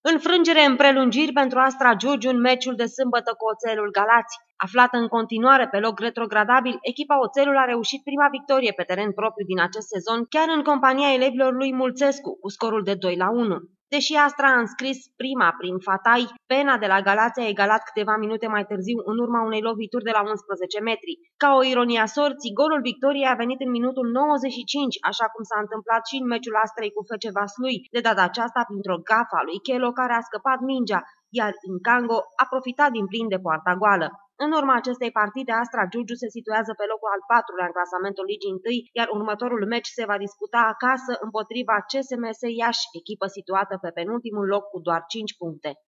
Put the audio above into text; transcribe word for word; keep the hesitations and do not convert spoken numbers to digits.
Înfrângere în prelungiri pentru Astra Giurgiu în meciul de sâmbătă cu Oțelul Galați. Aflată în continuare pe loc retrogradabil, echipa Oțelul a reușit prima victorie pe teren propriu din acest sezon, chiar în compania elevilor lui Mulțescu, cu scorul de doi la unu. Deși Astra a înscris prima prin Fatai, Pena de la Galați a egalat câteva minute mai târziu în urma unei lovituri de la unsprezece metri. Ca o ironie a sorții, golul victoriei a venit în minutul nouăzeci și cinci, așa cum s-a întâmplat și în meciul Astrei cu F C Vaslui, de data aceasta printr-o gafă a lui Chelo, care a scăpat mingea, iar Incango a profitat din plin de poarta goală. În urma acestei partide, Astra Giurgiu se situează pe locul al patrulea în clasamentul ligii întâi, iar următorul meci se va disputa acasă împotriva C S M S Iași, echipă situată pe penultimul loc cu doar cinci puncte.